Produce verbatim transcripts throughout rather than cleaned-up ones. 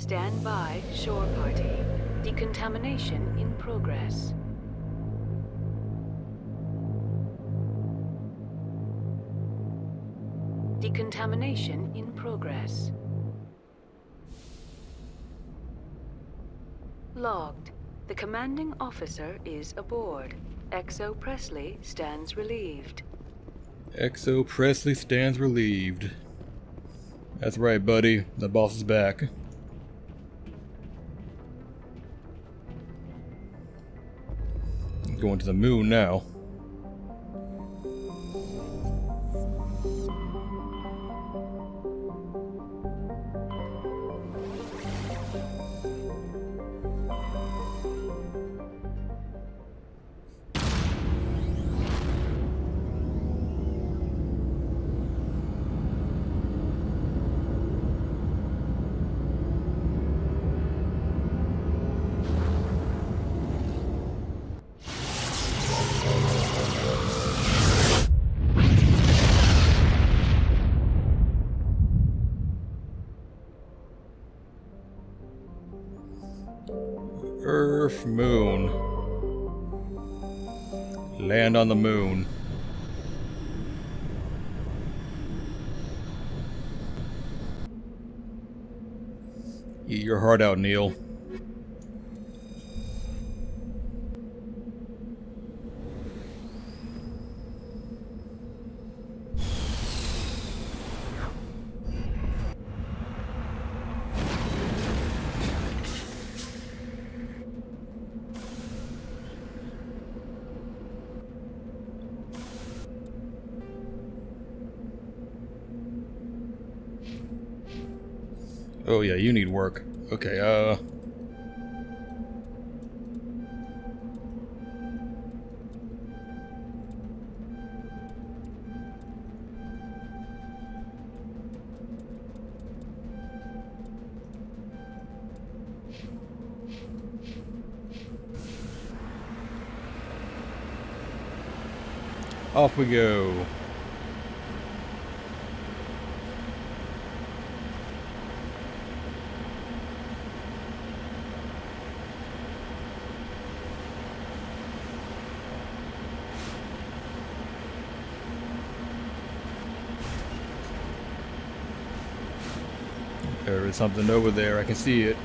Stand by, shore party. Decontamination in progress. Decontamination in progress. Logged. The commanding officer is aboard. Exo Presley stands relieved. Exo Presley stands relieved. That's right, buddy. The boss is back. Going to the moon now. Earth, moon. Land on the moon. Eat your heart out, Neil. Oh yeah, you need work. Okay, uh... off we go. There is something over there, I can see it.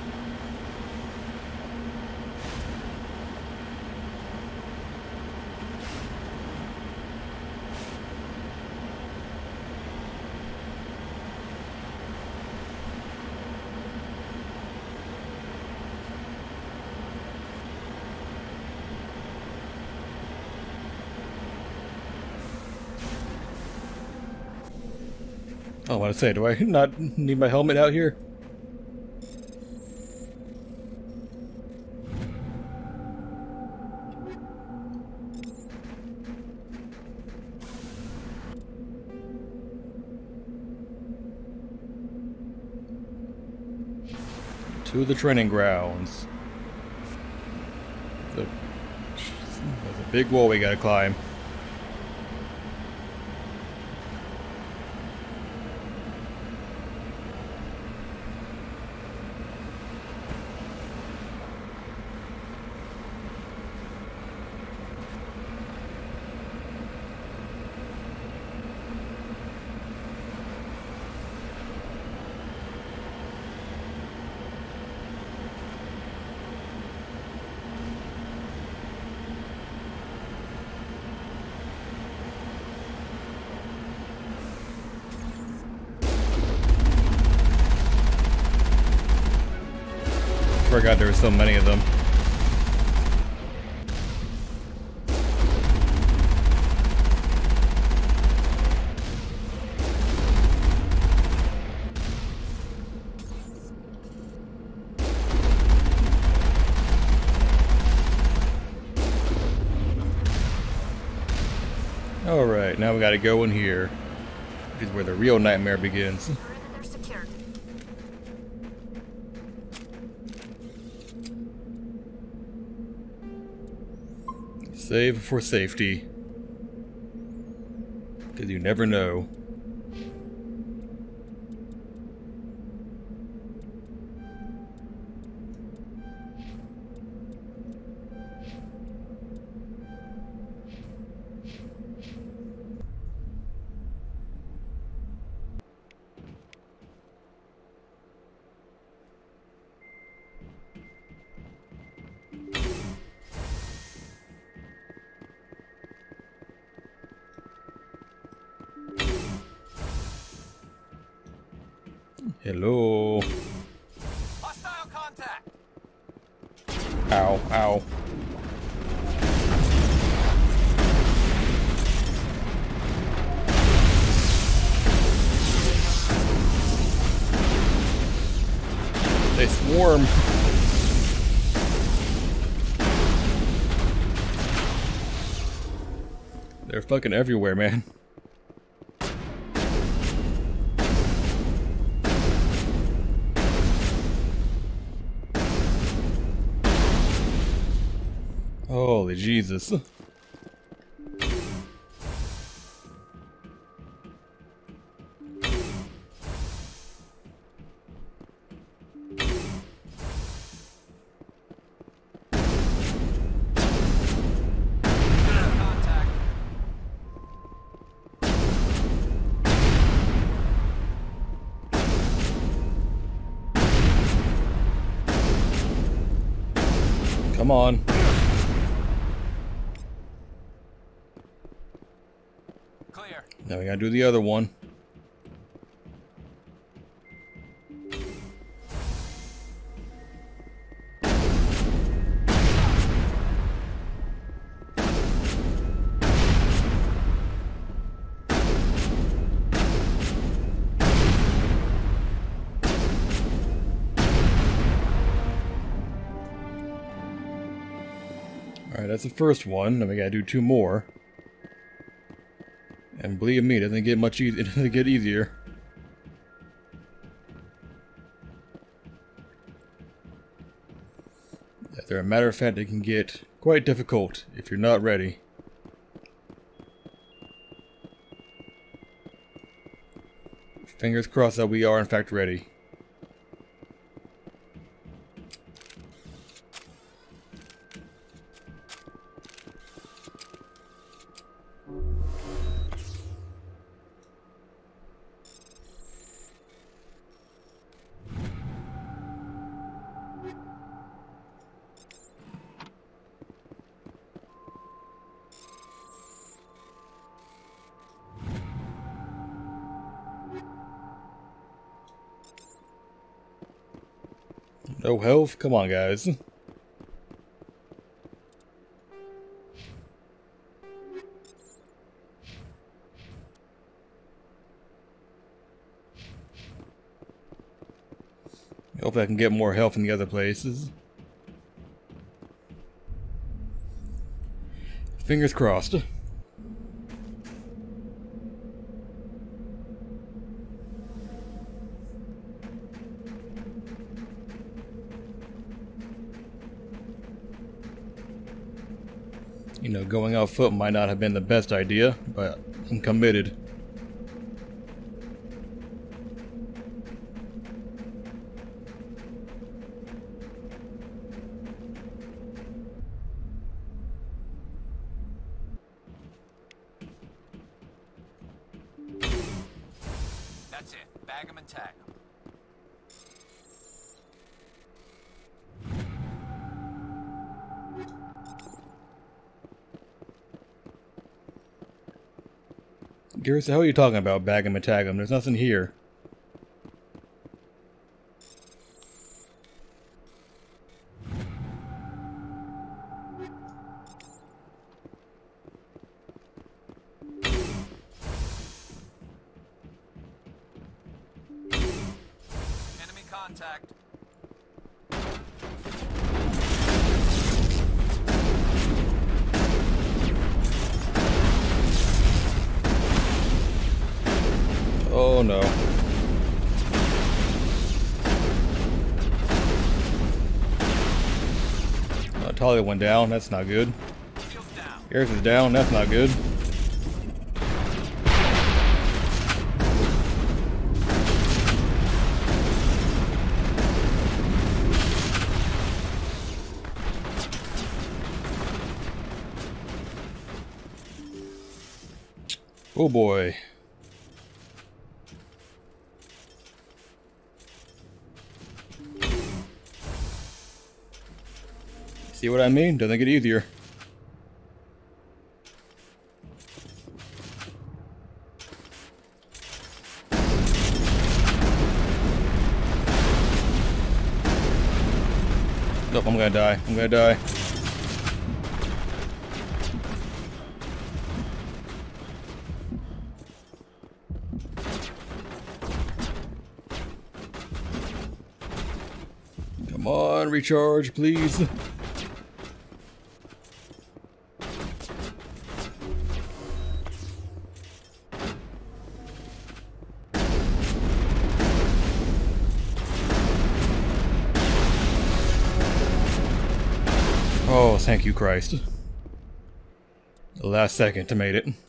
Oh, I want to say, do I not need my helmet out here? To the training grounds. There's a, there's a big wall we gotta climb. Forgot there were so many of them. Alright, now we gotta go in here. This is where the real nightmare begins. Save for safety. Because you never know. Hello. Hostile contact. Ow, ow. They swarm. They're fucking everywhere, man. Holy Jesus. Contact. Come on. Clear. Now we gotta do the other one. Alright, that's the first one. Now we gotta do two more. And believe me, it doesn't get much easier. It doesn't get easier. As a matter of fact, it can get quite difficult if you're not ready. Fingers crossed that we are in fact ready. No health? Come on, guys. Hopefully I can get more health in the other places. Fingers crossed. You know, going out foot might not have been the best idea, but I'm committed. That's it. Bag 'em and tag 'em. Garrus, the hell are you talking about? Bag him and tag him. There's nothing here. Enemy contact. Oh no. Uh, Talia went down. That's not good. Shields down. Garrus is down. That's not good. Oh boy. See what I mean? Doesn't get easier. I'm gonna die. I'm gonna die. Come on, recharge, please. Oh, thank you, Christ. The last second to made it.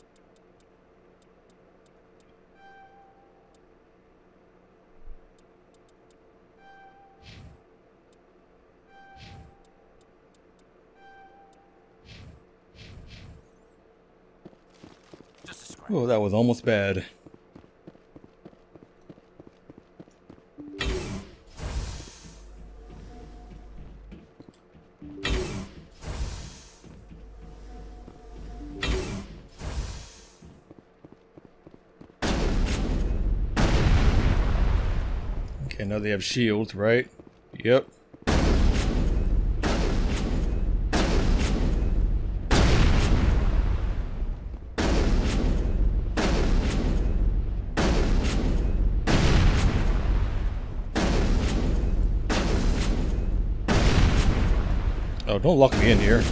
Just a scratch. Oh, that was almost bad. Okay, now they have shields, right? Yep. Oh, don't lock me in here.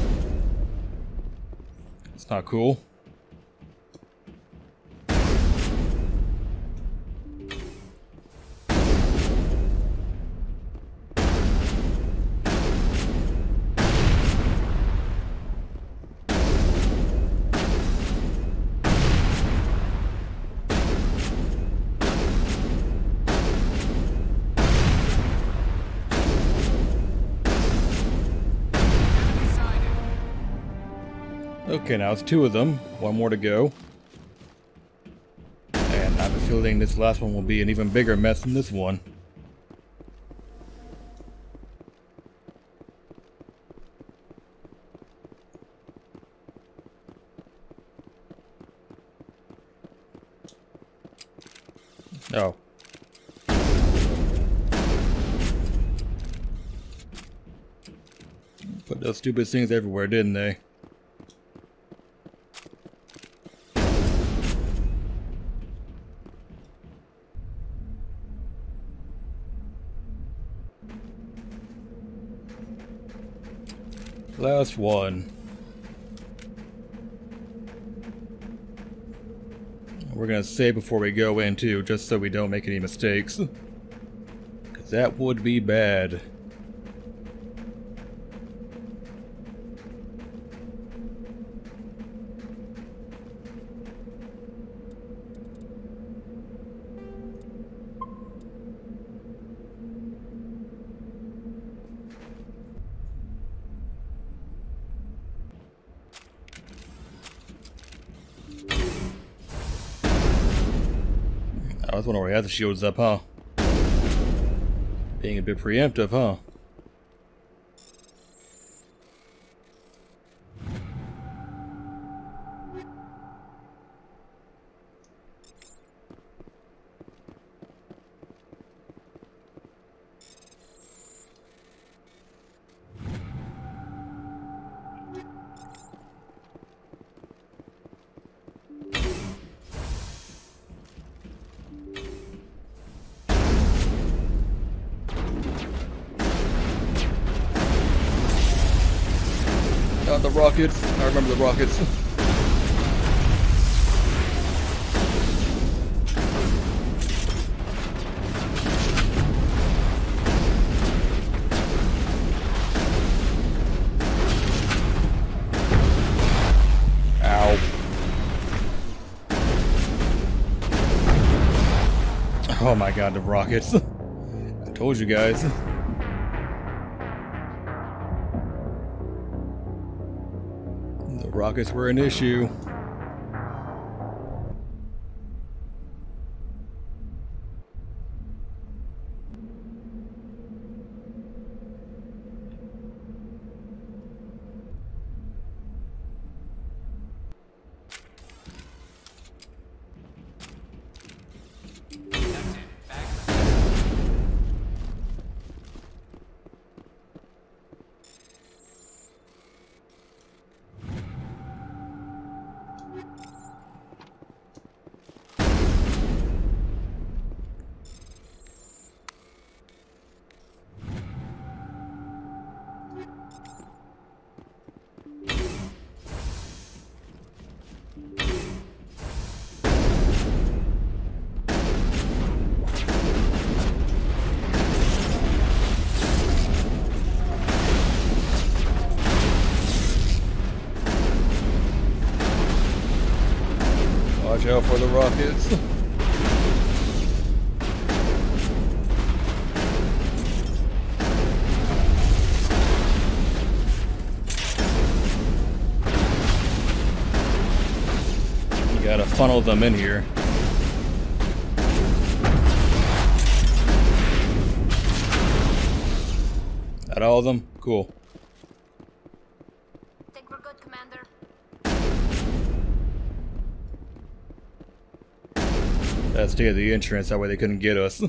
It's not cool. Okay, now it's two of them. One more to go. And I have a feeling this last one will be an even bigger mess than this one. Oh. Put those stupid things everywhere, didn't they? Last one. We're gonna save before we go in too, just so we don't make any mistakes. Because that would be bad. I was wondering where he had the shields up, huh? Being a bit preemptive, huh? Uh, the rockets. I remember the rockets. Ow. Oh my god, the rockets. I told you guys. Rockets were an issue. Watch out for the rockets. You gotta funnel them in here. Got all of them? Cool. Think we're good, Commander. That's to get the entrance, that way they couldn't get us.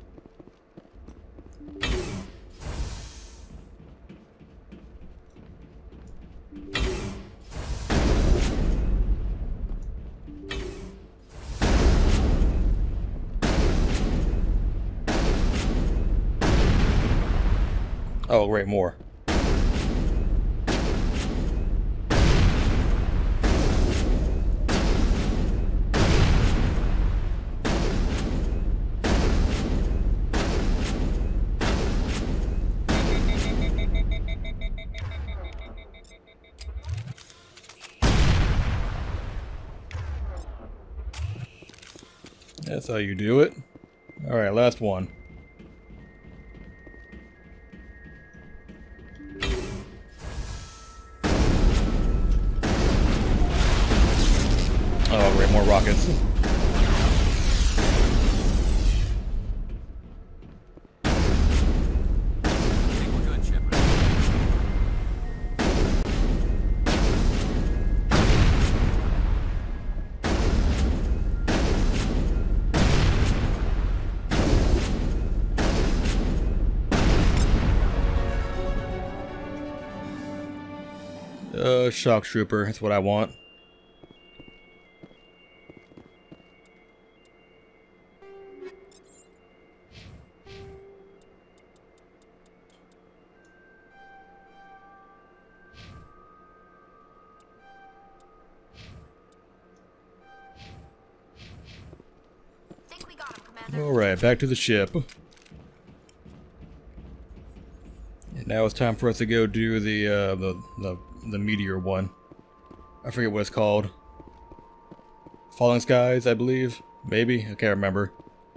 Oh, right, more. That's how you do it. Alright, last one. Oh, great, more rockets. I think we're good, Shepard. Uh, shock trooper, that's what I want. Think we got him, Commander. Alright, back to the ship. And now it's time for us to go do the, uh, the, the, the meteor one. I forget what it's called. Falling Skies, I believe? Maybe? I can't remember.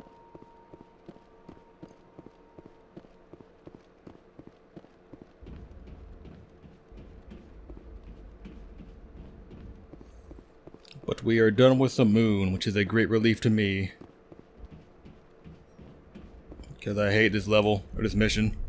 But we are done with the moon, which is a great relief to me. Because I hate this level, or this mission.